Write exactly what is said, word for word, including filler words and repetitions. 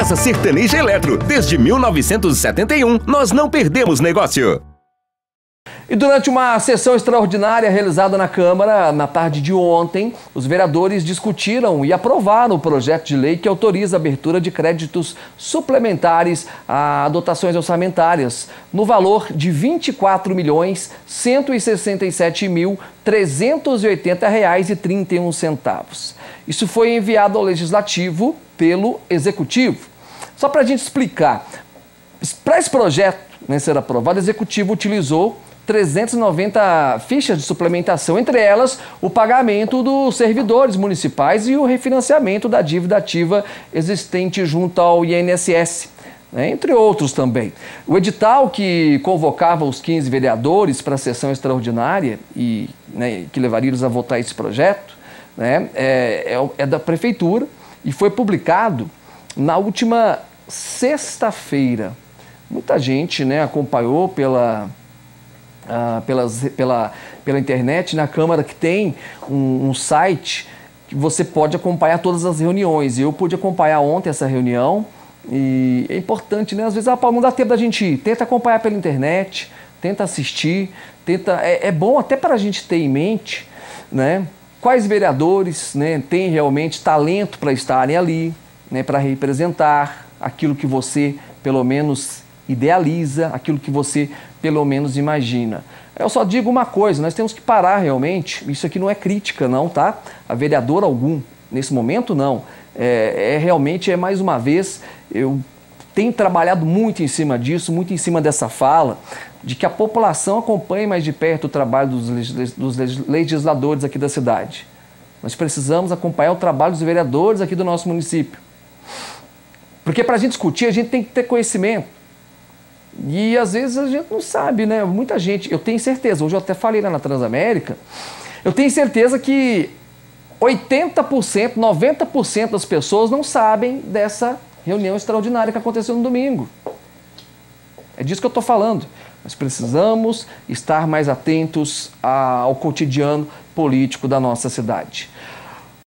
Casa Sertaneja Eletro. Desde mil novecentos e setenta e um, nós não perdemos negócio. E durante uma sessão extraordinária realizada na Câmara, na tarde de ontem, os vereadores discutiram e aprovaram o projeto de lei que autoriza a abertura de créditos suplementares a dotações orçamentárias, no valor de vinte e quatro milhões, cento e sessenta e sete mil, trezentos e oitenta reais e trinta e um centavos. Isso foi enviado ao Legislativo pelo Executivo. Só para a gente explicar, para esse projeto, né, ser aprovado, o Executivo utilizou trezentas e noventa fichas de suplementação, entre elas o pagamento dos servidores municipais e o refinanciamento da dívida ativa existente junto ao I N S S, né, entre outros também. O edital que convocava os quinze vereadores para a sessão extraordinária e né, que levaria eles a votar esse projeto, né, é, é, é da Prefeitura e foi publicado na última sexta-feira. Muita gente né, acompanhou pela... Uh, pelas, pela, pela internet, na Câmara, que tem um, um site que você pode acompanhar todas as reuniões. Eu pude acompanhar ontem essa reunião e é importante, né? Às vezes ah, não dá tempo da gente ir. Tenta acompanhar pela internet, tenta assistir, tenta, é, é bom até para a gente ter em mente, né? Quais vereadores né, têm realmente talento para estarem ali, né, para representar aquilo que você, pelo menos, idealiza, aquilo que você pelo menos imagina. Eu só digo uma coisa, nós temos que parar realmente, isso aqui não é crítica não, tá? A vereador algum, nesse momento não. É, é realmente, é mais uma vez, eu tenho trabalhado muito em cima disso, muito em cima dessa fala, de que a população acompanhe mais de perto o trabalho dos, legis, dos legisladores aqui da cidade. Nós precisamos acompanhar o trabalho dos vereadores aqui do nosso município. Porque para a gente discutir, a gente tem que ter conhecimento. E às vezes a gente não sabe, né? Muita gente, eu tenho certeza, hoje eu até falei lá na Transamérica, eu tenho certeza que oitenta por cento, noventa por cento das pessoas não sabem dessa reunião extraordinária que aconteceu no domingo. É disso que eu estou falando. Nós precisamos estar mais atentos ao cotidiano político da nossa cidade.